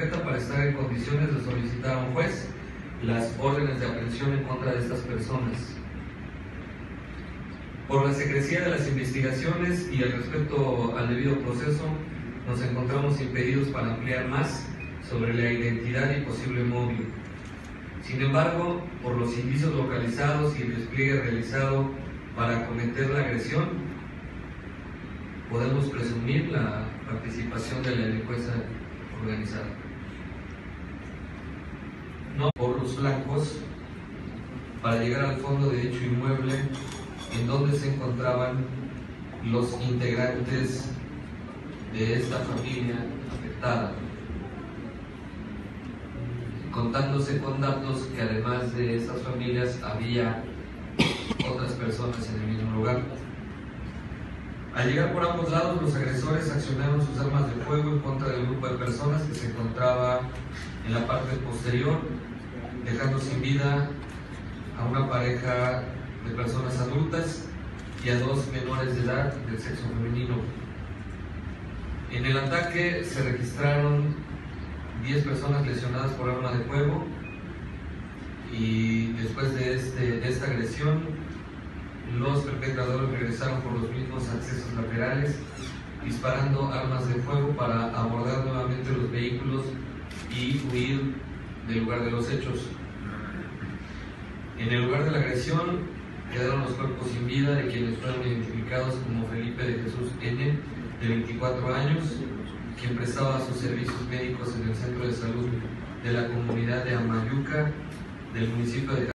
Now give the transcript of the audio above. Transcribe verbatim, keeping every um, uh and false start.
concreta para estar en condiciones de solicitar a un juez las órdenes de aprehensión en contra de estas personas. Por la secrecía de las investigaciones y el respeto al debido proceso, nos encontramos impedidos para ampliar más sobre la identidad y posible móvil. Sin embargo, por los indicios localizados y el despliegue realizado para cometer la agresión, podemos presumir la participación de la delincuencia organizada. No por los flancos, para llegar al fondo de dicho inmueble en donde se encontraban los integrantes de esta familia afectada, contándose con datos que además de estas familias había otras personas en el mismo lugar. Al llegar por ambos lados, los agresores accionaron sus armas de fuego en contra del grupo de personas que se encontraba en la parte posterior, dejando sin vida a una pareja de personas adultas y a dos menores de edad del sexo femenino. En el ataque se registraron diez personas lesionadas por arma de fuego y después de, este, de esta agresión, los perpetradores regresaron por los mismos accesos laterales, disparando armas de fuego para abordar nuevamente los vehículos y huir del lugar de los hechos. En el lugar de la agresión quedaron los cuerpos sin vida de quienes fueron identificados como Felipe de Jesús N., de veinticuatro años, quien prestaba sus servicios médicos en el centro de salud de la comunidad de Amayuca, del municipio de